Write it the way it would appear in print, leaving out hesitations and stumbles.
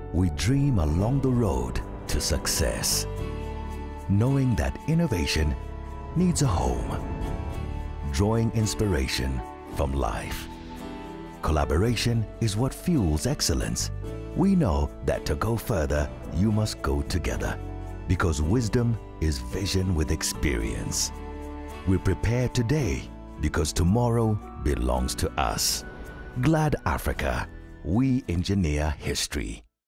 we dream along the road to success, knowing that innovation needs a home, drawing inspiration from life. Collaboration is what fuels excellence. We know that to go further, you must go together, because wisdom is vision with experience. We prepare today because tomorrow belongs to us. GLAD Africa, we engineer history.